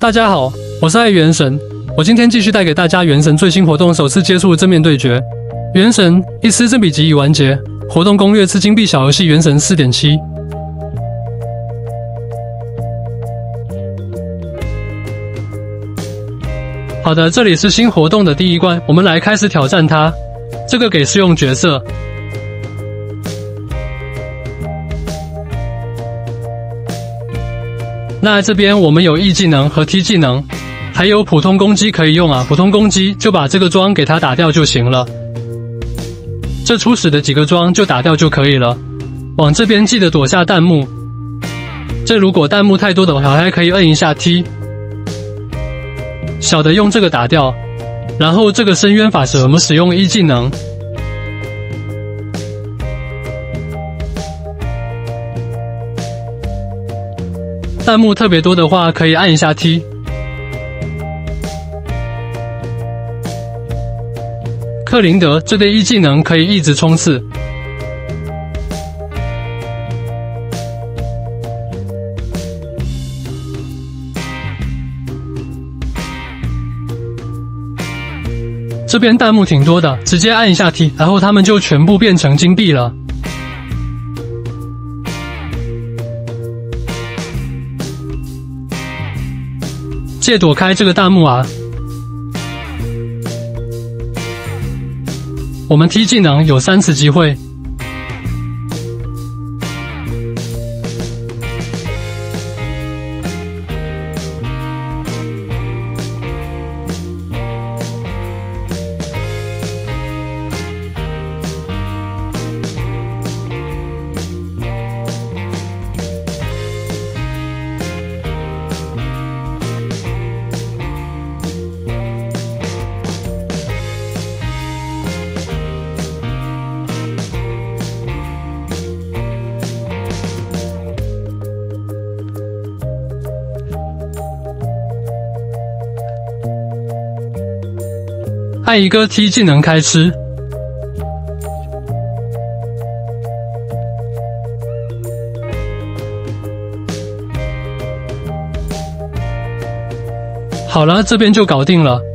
大家好，我是爱元神，我今天继续带给大家元神最新活动首次接触正面对决。元神一丝正比级已完结，活动攻略次金币小游戏元神 4.7。好的，这里是新活动的第一关，我们来开始挑战它。这个给试用角色。 那这边我们有 E 技能和 T 技能，还有普通攻击可以用啊。普通攻击就把这个桩给它打掉就行了，这初始的几个桩就打掉就可以了。往这边记得躲下弹幕，这如果弹幕太多的话，还可以摁一下 T， 小的用这个打掉。然后这个深渊法蛇，我们使用 E 技能。 弹幕特别多的话，可以按一下 T。克林德这对 E 技能可以一直冲刺。这边弹幕挺多的，直接按一下 T， 然后他们就全部变成金币了。 借躲开这个弹幕啊！我们 T 技能有3次机会。按一个 T 技能开吃，好了，这边就搞定了。